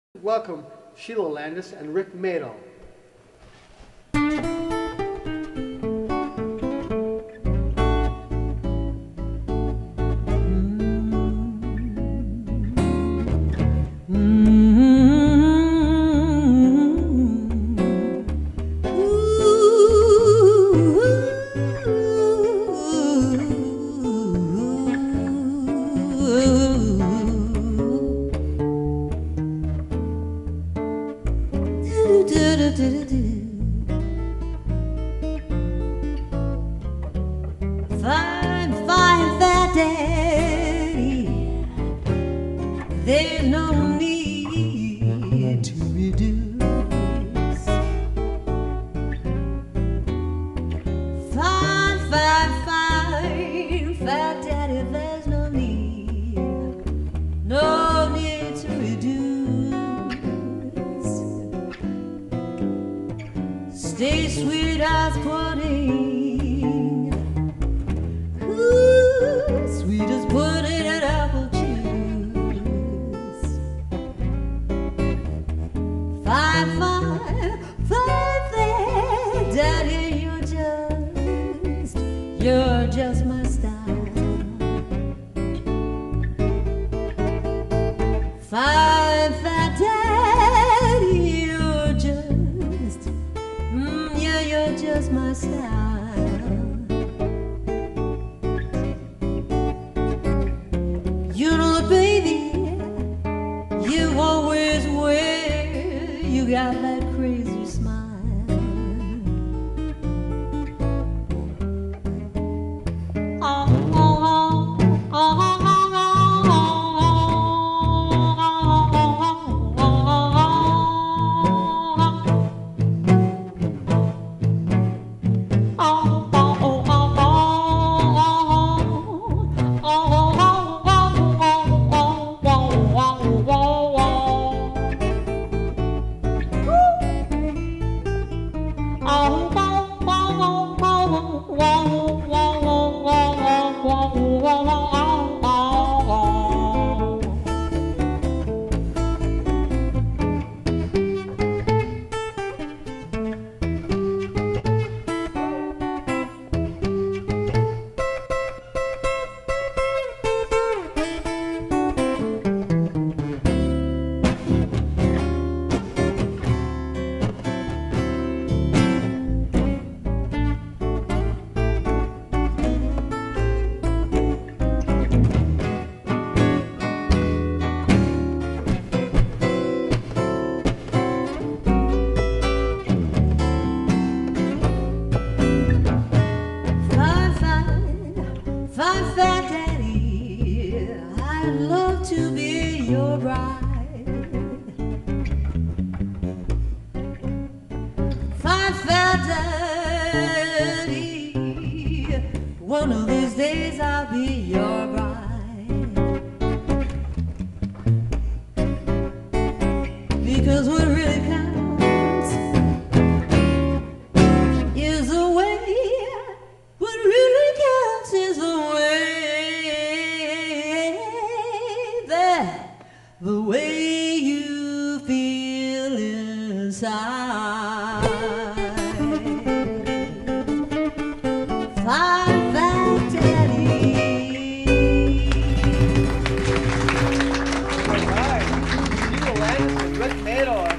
Welcome Sheila Landis and Rick Matle. Fine, fine, fat daddy, there's no need to reduce. Fine, fine, fine, fat daddy, there's no need to reduce. Stay sweet as pudding, sweet as pudding and apple juice. Fine, fine, fine there, daddy, you're just my style. Fine, fat daddy, you're just my style. You know the baby you always wear, you got that crazy smile. Oh, oh, oh, oh, fine, fat daddy, I'd love to be your bride. Fine, fat daddy, one of these days I'll be your bride. Because what really counts is the way. What really counts is the way you feel inside. Fine, fat daddy. All right, Sheila Landis and Rick Matle.